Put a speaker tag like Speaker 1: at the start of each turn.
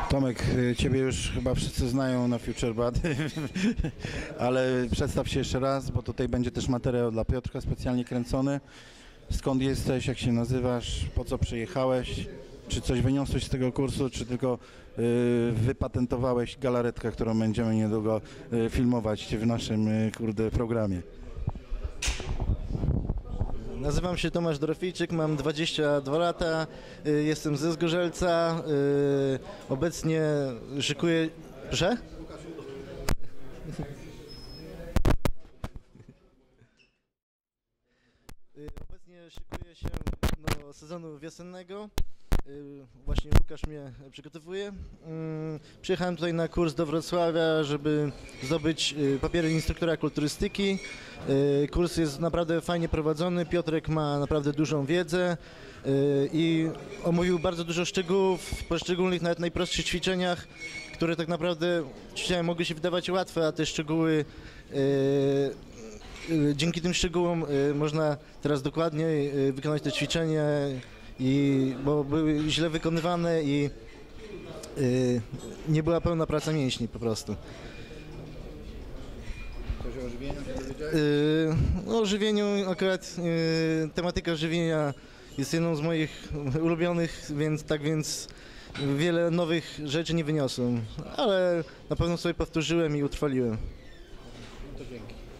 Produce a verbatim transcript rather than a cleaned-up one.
Speaker 1: Tomek, ciebie już chyba wszyscy znają na Future Body, ale przedstaw się jeszcze raz, bo tutaj będzie też materiał dla Piotrka specjalnie kręcony. Skąd jesteś, jak się nazywasz, po co przyjechałeś, czy coś wyniosłeś z tego kursu, czy tylko y, wypatentowałeś galaretkę, którą będziemy niedługo y, filmować w naszym y, kurde programie.
Speaker 2: Nazywam się Tomasz Dorofijczyk, mam dwadzieścia dwa lata, y, jestem ze Zgorzelca, y, obecnie szykuję... Proszę? Y, Obecnie szykuję się do sezonu wiosennego. Y, Właśnie Łukasz mnie przygotowuje. Mm, Przyjechałem tutaj na kurs do Wrocławia, żeby zdobyć y, papiery instruktora kulturystyki. Y, Kurs jest naprawdę fajnie prowadzony, Piotrek ma naprawdę dużą wiedzę y, i omówił bardzo dużo szczegółów w poszczególnych, nawet najprostszych ćwiczeniach, które tak naprawdę ćwiczenia mogły się wydawać łatwe, a te szczegóły y, y, dzięki tym szczegółom y, można teraz dokładniej y, wykonać te ćwiczenia, i, bo były źle wykonywane i y, nie była pełna praca mięśni po prostu.
Speaker 1: Coś o żywieniu powiedziałeś?
Speaker 2: Y, no, o żywieniu akurat y, tematyka żywienia jest jedną z moich ulubionych, więc tak więc wiele nowych rzeczy nie wyniosłem, ale na pewno sobie powtórzyłem i utrwaliłem.
Speaker 1: To dzięki.